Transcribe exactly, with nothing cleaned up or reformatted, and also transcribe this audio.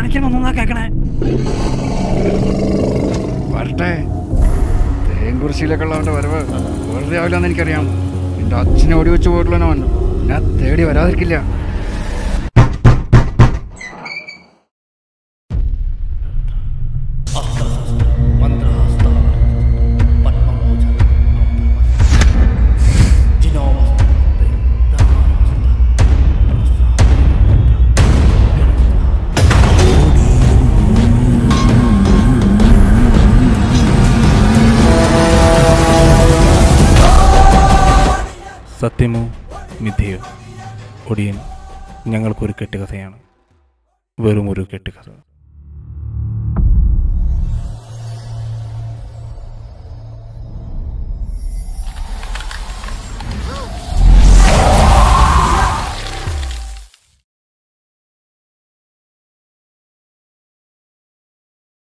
കാണിക്കണമെന്നാ കേക്കണേ. വരട്ടെ. തേങ്കുറിശിയിലൊക്കെ ഉള്ളവൻ്റെ വരവ് വെറുതെ ആവില്ലെന്ന് എനിക്കറിയാം. എൻ്റെ അച്ഛനെ ഓടി വെച്ച് പോയിട്ടുള്ളവൻ ഞാൻ തേടി വരാതിരിക്കില്ല. സത്യമോ മിഥ്യയോ, ഒടിയൻ ഞങ്ങൾക്കൊരു കെട്ടുകഥയാണ്, വെറും ഒരു കെട്ടുകഥ.